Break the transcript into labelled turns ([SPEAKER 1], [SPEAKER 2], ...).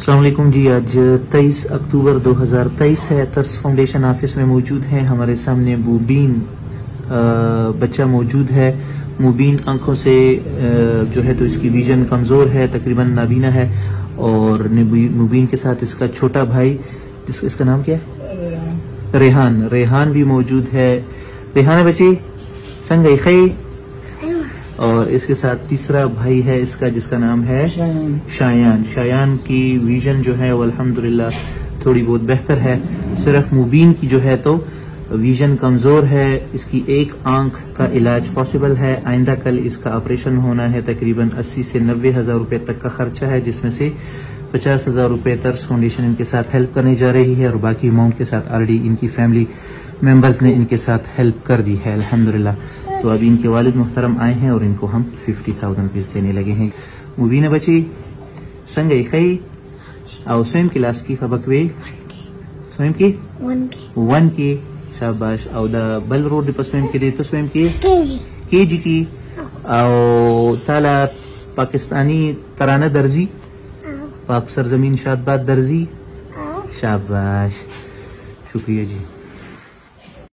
[SPEAKER 1] अस्सलाम वालेकुम जी। आज 23 अक्टूबर 2023 है। तर्स फाउंडेशन ऑफिस में मौजूद है। हमारे सामने मुबीन बच्चा मौजूद है। मुबीन आंखों से जो है तो इसकी विजन कमजोर है, तकरीबन नाबीना है। और मुबीन के साथ इसका छोटा भाई इसका नाम क्या है? रेहान भी मौजूद है। रेहान बच्ची संग खई। और इसके साथ तीसरा भाई है इसका जिसका नाम है शायान की विजन जो है वो अल्हम्दुलिल्लाह थोड़ी बहुत बेहतर है। सिर्फ मुबीन की जो है तो विजन कमजोर है। इसकी एक आंख का इलाज पॉसिबल है। आइंदा कल इसका ऑपरेशन होना है। तकरीबन 80 से 90 हजार रुपए तक का खर्चा है, जिसमें से 50 हजार रुपए तर्स फाउंडेशन इनके साथ हेल्प करने जा रही है और बाकी अमाउंट के साथ ऑलरेडी इनकी फैमिली मेंबर्स ने इनके साथ हेल्प कर दी है अल्हम्दुलिल्लाह। तो अभी इनके वालिद मुहतरम आए हैं और इनको हम 50,000 रुपीज देने लगे हैं। मुबीन बची संग खई और स्वयं क्लास की खबक वे स्वयं की 1 की शाबाश। और बल रोड पर स्वयं के लिए तो स्वयं की केजी की और ताला पाकिस्तानी तराना दर्जी पाक सरजमीन शादबाद दर्जी शाबाश। शुक्रिया जी।